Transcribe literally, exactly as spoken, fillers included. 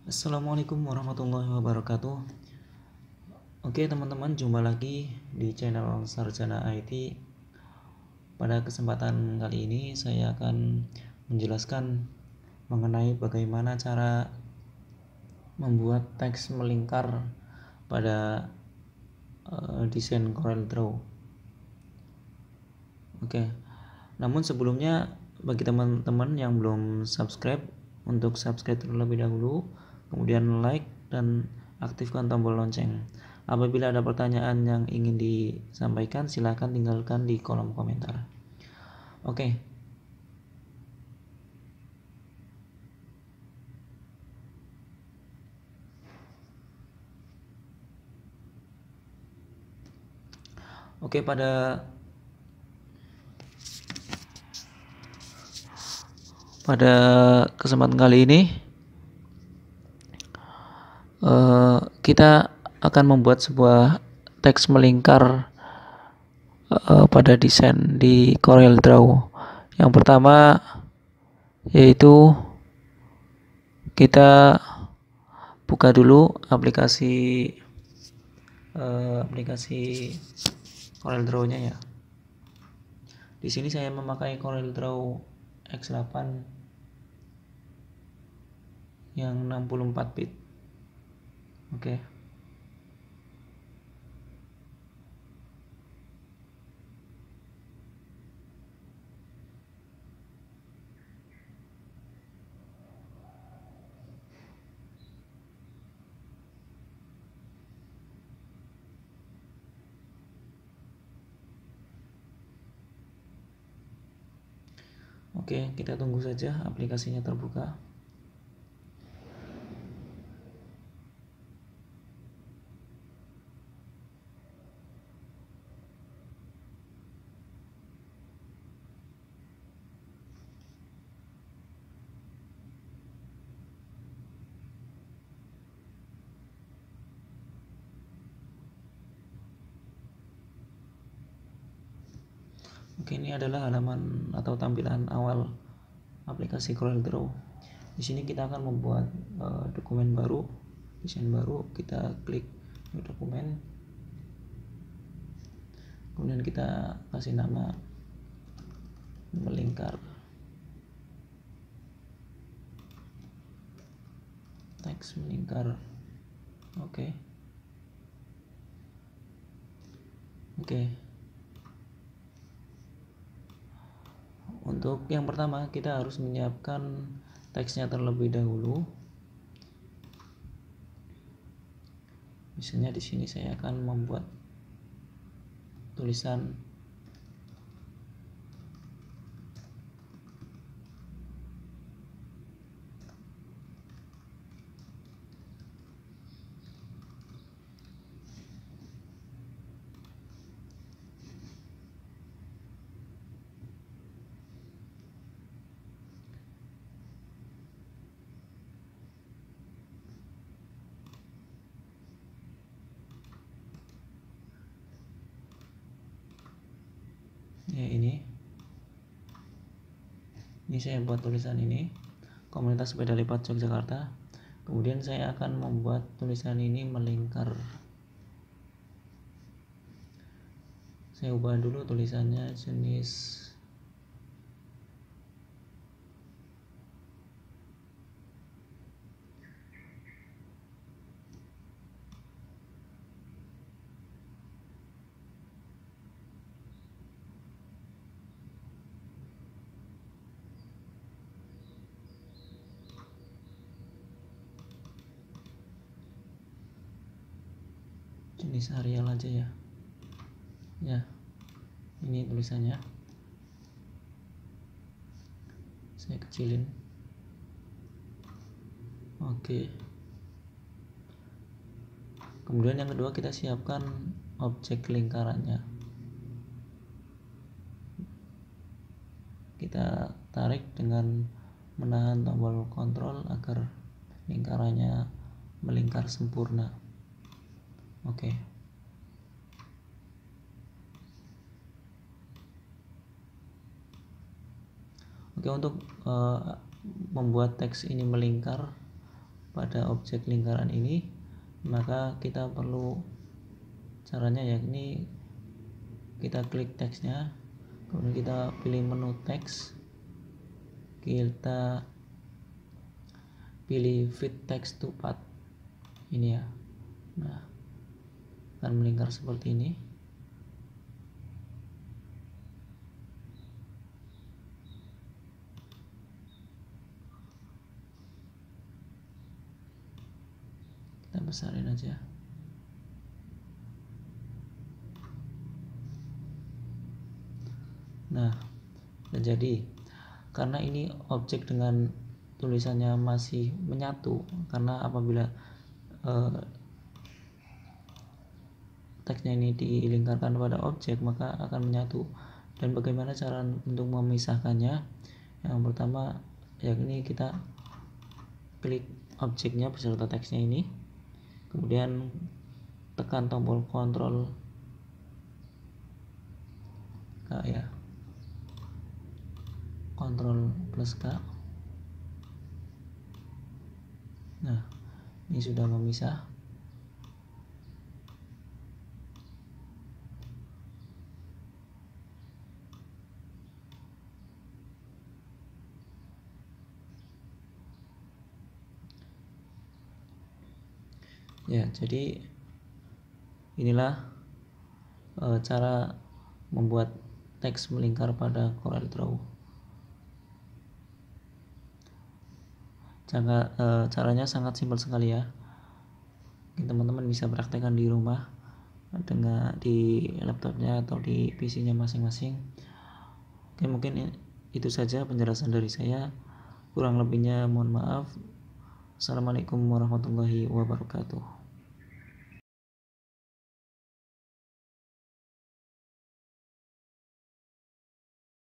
Assalamualaikum warahmatullahi wabarakatuh. Oke teman-teman, jumpa lagi di channel Sarjana I T. Pada kesempatan kali ini saya akan menjelaskan mengenai bagaimana cara membuat teks melingkar pada uh, desain CorelDRAW. Oke, namun sebelumnya bagi teman-teman yang belum subscribe, untuk subscribe terlebih dahulu, kemudian like dan aktifkan tombol lonceng. Apabila ada pertanyaan yang ingin disampaikan, silahkan tinggalkan di kolom komentar. Oke. Oke, pada pada kesempatan kali ini uh, kita akan membuat sebuah teks melingkar uh, pada desain di CorelDRAW. Yang pertama yaitu kita buka dulu aplikasi uh, aplikasi CorelDRAW-nya ya. Di sini saya memakai CorelDRAW X delapan yang enam puluh empat bit. Oke. Oke, kita tunggu saja aplikasinya terbuka. Oke, ini adalah halaman atau tampilan awal aplikasi CorelDRAW. Di sini kita akan membuat uh, dokumen baru, desain baru. Kita klik new dokumen, kemudian kita kasih nama melingkar, teks melingkar. Oke. Oke. Untuk yang pertama kita harus menyiapkan teksnya terlebih dahulu. Misalnya di sini saya akan membuat tulisan ya ini ini saya buat tulisan ini, Komunitas Sepeda Lipat Yogyakarta. Kemudian saya akan membuat tulisan ini melingkar. Saya ubah dulu tulisannya jenis jenis Arial aja ya. Ya, ini tulisannya. Saya kecilin. Oke. Kemudian yang kedua kita siapkan objek lingkarannya. Kita tarik dengan menahan tombol kontrol agar lingkarannya melingkar sempurna. Oke. Oke, untuk uh, membuat teks ini melingkar, pada objek lingkaran ini, maka kita perlu caranya yakni kita klik teksnya, kemudian kita pilih menu teks, kita pilih fit text to path ini ya. Nah, akan melingkar seperti ini. Kita besarin aja. Nah, dan jadi karena ini objek dengan tulisannya masih menyatu, karena apabila eh, teksnya ini dilingkarkan pada objek maka akan menyatu. Dan bagaimana cara untuk memisahkannya? Yang pertama yakni kita klik objeknya beserta teksnya ini, kemudian tekan tombol kontrol K ya, kontrol plus K. Nah, ini sudah memisah. Ya, jadi inilah e, cara membuat teks melingkar pada Corel Draw. Cara, e, caranya sangat simpel sekali ya. Teman-teman bisa praktekkan di rumah dengan di laptopnya atau di P C-nya masing-masing. Oke, mungkin itu saja penjelasan dari saya. Kurang lebihnya mohon maaf. Assalamualaikum warahmatullahi wabarakatuh.